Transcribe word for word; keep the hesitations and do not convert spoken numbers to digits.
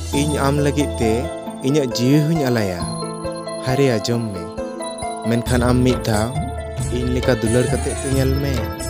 ᱤᱧ ᱟᱢ ᱞᱟᱹᱜᱤᱫ ᱛᱮ ᱤᱧᱟᱹᱜ ᱡᱤᱣᱤ ᱦᱚᱧ ᱟᱞᱟᱭᱟ, ᱦᱟᱨᱮ ᱟᱸᱡᱚᱢ ᱢᱮ, ᱢᱮᱱᱠᱷᱟन ᱟᱢ ᱢᱤᱫ ᱫᱷᱟᱣ ᱤᱧ ᱞᱮᱠᱟ ᱫᱩᱞᱟᱹᱲ ᱠᱟᱛᱮᱫ ᱛᱚ ᱧᱮᱞ ᱢᱮ।